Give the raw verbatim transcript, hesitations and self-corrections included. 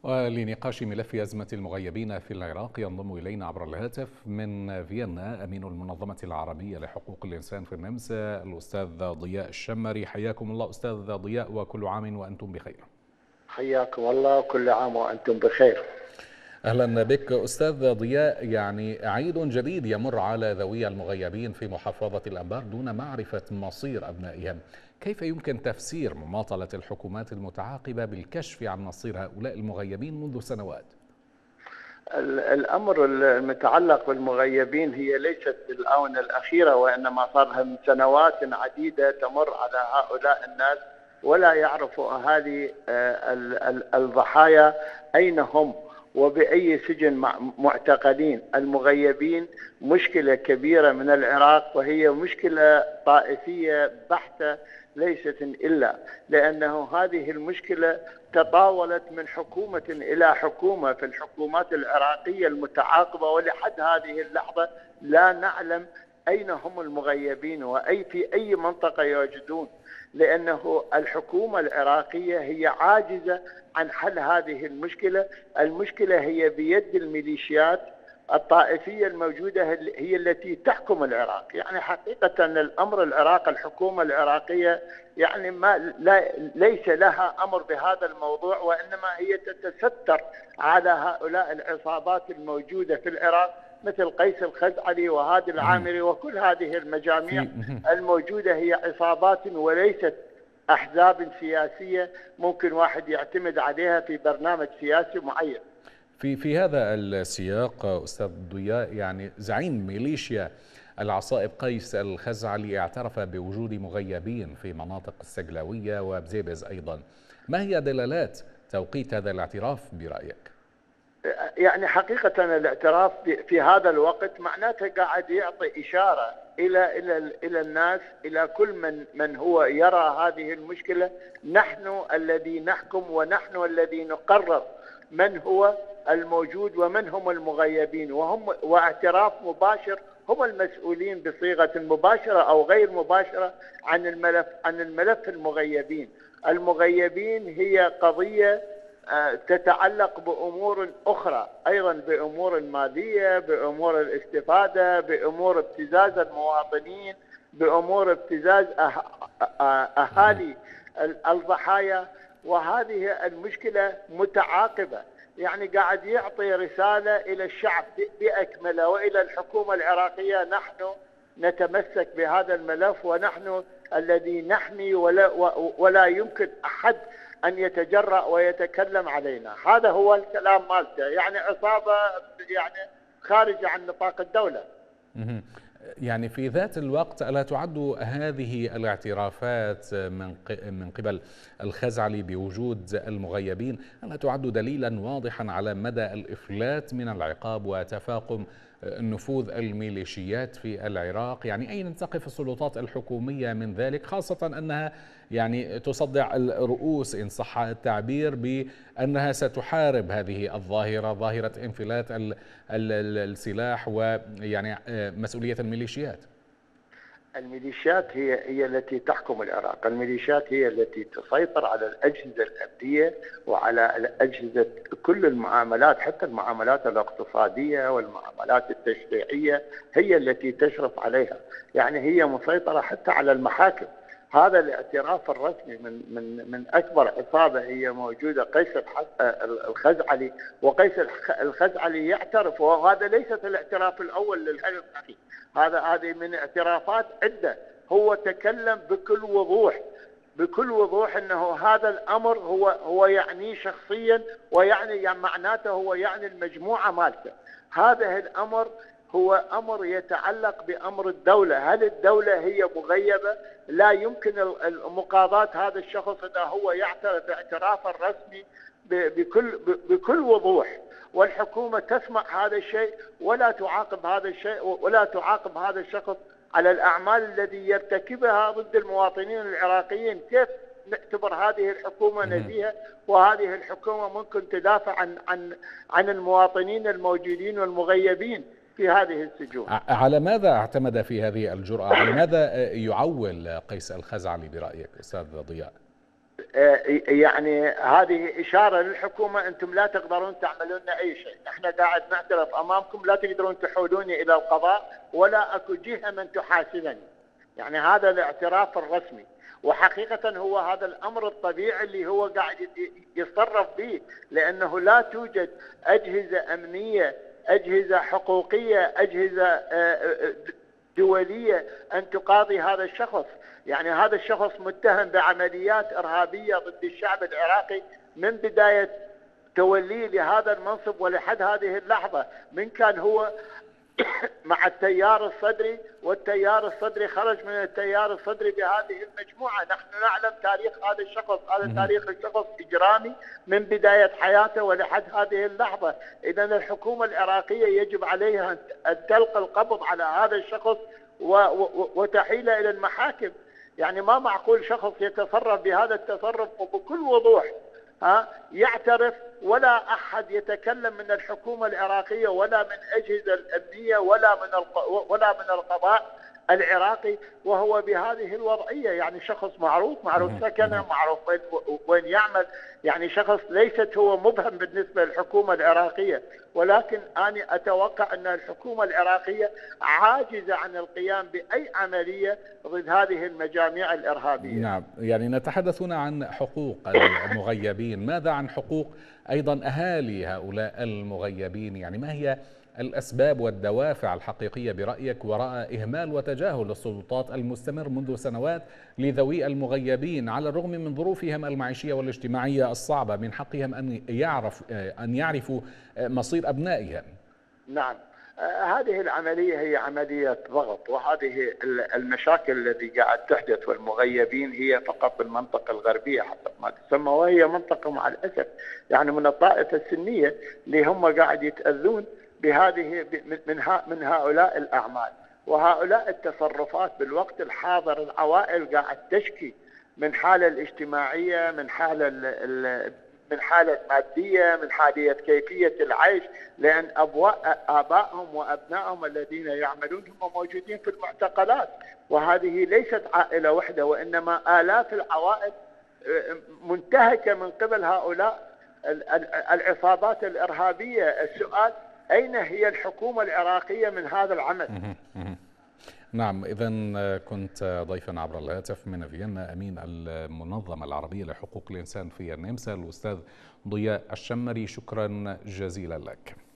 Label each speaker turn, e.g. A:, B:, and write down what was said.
A: ولنقاش ملف أزمة المغيبين في العراق ينضم إلينا عبر الهاتف من فيينا أمين المنظمة العربية لحقوق الإنسان في النمسا الأستاذ ضياء الشمري. حياكم الله أستاذ ضياء، وكل عام وأنتم بخير.
B: حياكم الله، كل عام وأنتم بخير.
A: أهلا بك أستاذ ضياء. يعني عيد جديد يمر على ذوي المغيبين في محافظة الأنبار دون معرفة مصير أبنائهم. كيف يمكن تفسير مماطلة الحكومات المتعاقبة بالكشف عن مصير هؤلاء المغيبين منذ سنوات؟
B: الأمر المتعلق بالمغيبين هي ليست بالآونة الأخيرة، وإنما صار من سنوات عديدة تمر على هؤلاء الناس ولا يعرفوا أهالي الضحايا أين هم وبأي سجن معتقلين. المغيبين مشكلة كبيرة من العراق، وهي مشكلة طائفية بحتة ليست إلا، لأنه هذه المشكلة تطاولت من حكومة إلى حكومة في الحكومات العراقية المتعاقبة، ولحد هذه اللحظة لا نعلم أين هم المغيبين وأي في أي منطقة يوجدون، لأنه الحكومة العراقية هي عاجزة عن حل هذه المشكلة. المشكلة هي بيد الميليشيات الطائفية الموجودة هي التي تحكم العراق. يعني حقيقة الأمر العراق الحكومة العراقية يعني ما لا ليس لها أمر بهذا الموضوع، وإنما هي تتستر على هؤلاء العصابات الموجودة في العراق مثل قيس الخزعلي وهادي العامري وكل هذه المجاميع الموجودة. هي عصابات وليست أحزاب سياسية ممكن واحد يعتمد عليها في برنامج سياسي معين.
A: في في هذا السياق أستاذ ضياء، يعني زعيم ميليشيا العصائب قيس الخزعلي اعترف بوجود مغيبين في مناطق السقلاوية وبزيبز أيضا. ما هي دلالات توقيت هذا الاعتراف برأيك؟
B: يعني حقيقة الاعتراف في هذا الوقت معناته قاعد يعطي إشارة إلى إلى إلى الناس، إلى كل من من هو يرى هذه المشكلة. نحن الذي نحكم ونحن الذي نقرر من هو الموجود ومن هم المغيبين، وهم واعتراف مباشر هم المسؤولين بصيغة مباشرة أو غير مباشرة عن الملف عن الملف المغيبين. المغيبين هي قضية تتعلق بأمور أخرى أيضا، بأمور مالية، بأمور الاستفادة، بأمور ابتزاز المواطنين، بأمور ابتزاز أهالي الضحايا. وهذه المشكلة متعاقبة، يعني قاعد يعطي رسالة إلى الشعب بأكمله وإلى الحكومة العراقية. نحن نتمسك بهذا الملف ونحن الذي نحمي، ولا, ولا يمكن أحد أن يتجرأ ويتكلم علينا. هذا هو الكلام مالته، يعني عصابة يعني خارجة عن نطاق الدولة.
A: يعني في ذات الوقت ألا تعد هذه الاعترافات من من قبل الخزعلي بوجود المغيبين ألا تعد دليلا واضحا على مدى الإفلات من العقاب وتفاقم نفوذ الميليشيات في العراق؟ يعني أين تقف السلطات الحكومية من ذلك، خاصة أنها يعني تصدع الرؤوس إن صح التعبير بأنها ستحارب هذه الظاهرة، ظاهرة انفلات السلاح ويعني مسؤولية الميليشيات؟
B: الميليشيات هي هي التي تحكم العراق. الميليشيات هي التي تسيطر على الأجهزة الأمنية وعلى أجهزة كل المعاملات، حتى المعاملات الاقتصادية والمعاملات التشريعية هي التي تشرف عليها. يعني هي مسيطرة حتى على المحاكم. هذا الاعتراف الرسمي من من من اكبر عصابه هي موجوده قيس الخزعلي، وقيس الخزعلي يعترف، وهذا ليست الاعتراف الاول للحزب. هذا هذه من اعترافات عده. هو تكلم بكل وضوح بكل وضوح انه هذا الامر هو هو يعني شخصيا، ويعني يعني معناته هو يعني المجموعه مالته. هذا الامر هو أمر يتعلق بأمر الدولة. هل الدولة هي مغيبة؟ لا يمكن مقاضاة هذا الشخص إذا هو يعترف اعترافا رسمي بكل بكل وضوح، والحكومة تسمع هذا الشيء ولا تعاقب هذا الشيء ولا تعاقب هذا الشخص على الأعمال الذي يرتكبها ضد المواطنين العراقيين. كيف نعتبر هذه الحكومة نزيهة وهذه الحكومة ممكن تدافع عن عن عن المواطنين الموجودين والمغيبين في هذه السجون؟
A: على ماذا اعتمد في هذه الجرأة؟ على ماذا يعول قيس الخزعلي برأيك أستاذ ضياء؟
B: يعني هذه إشارة للحكومة أنتم لا تقدرون تعملون أي شيء، احنا قاعد نعترف أمامكم لا تقدرون تحولوني إلى القضاء ولا أكو جهة من تحاسبني. يعني هذا الاعتراف الرسمي، وحقيقة هو هذا الأمر الطبيعي اللي هو قاعد يتصرف به، لأنه لا توجد أجهزة أمنية، أجهزة حقوقية، أجهزة دولية أن تقاضي هذا الشخص. يعني هذا الشخص متهم بعمليات إرهابية ضد الشعب العراقي من بداية توليه لهذا المنصب ولحد هذه اللحظة، من كان هو مع التيار الصدري، والتيار الصدري خرج من التيار الصدري بهذه المجموعة. نحن نعلم تاريخ هذا الشخص، هذا تاريخ الشخص إجرامي من بداية حياته ولحد هذه اللحظة. إذا الحكومة العراقية يجب عليها أن تلقي القبض على هذا الشخص وتحيله إلى المحاكم. يعني ما معقول شخص يتصرف بهذا التصرف وبكل وضوح ها يعترف، ولا أحد يتكلم من الحكومة العراقية ولا من أجهزة الأمنية ولا من ولا من القضاء العراقي، وهو بهذه الوضعية. يعني شخص معروف، معروف سكنه، معروف وين يعمل، يعني شخص ليست هو مبهم بالنسبة للحكومة العراقية. ولكن أنا أتوقع أن الحكومة العراقية عاجزة عن القيام بأي عملية ضد هذه المجاميع الإرهابية.
A: نعم، يعني نتحدث هنا عن حقوق المغيبين، ماذا عن حقوق أيضا أهالي هؤلاء المغيبين؟ يعني ما هي الأسباب والدوافع الحقيقية برأيك وراء إهمال وتجاهل السلطات المستمر منذ سنوات لذوي المغيبين، على الرغم من ظروفهم المعيشية والاجتماعية الصعبة؟ من حقهم أن يعرف أن يعرفوا مصير أبنائهم.
B: نعم، هذه العملية هي عملية ضغط، وهذه المشاكل التي قاعد تحدث والمغيبين هي فقط المنطقة الغربية حسب ما تسمى، وهي منطقة مع الأسف يعني من الطائفة السنية اللي هم قاعد يتأذون بهذه من من هؤلاء الأعمال وهؤلاء التصرفات. بالوقت الحاضر العوائل قاعد تشكي من حالة الاجتماعية، من حالة من حالة مادية، من حالة كيفية العيش، لأن آبائهم وأبنائهم الذين يعملون هم موجودين في المعتقلات. وهذه ليست عائلة واحدة، وإنما آلاف العوائل منتهكة من قبل هؤلاء العصابات الإرهابية. السؤال أين هي الحكومة العراقية من هذا العمل؟
A: نعم، إذن كنت ضيفا عبر الهاتف من فيينا أمين المنظمة العربية لحقوق الإنسان في النمسا الأستاذ ضياء الشمري، شكرا جزيلا لك.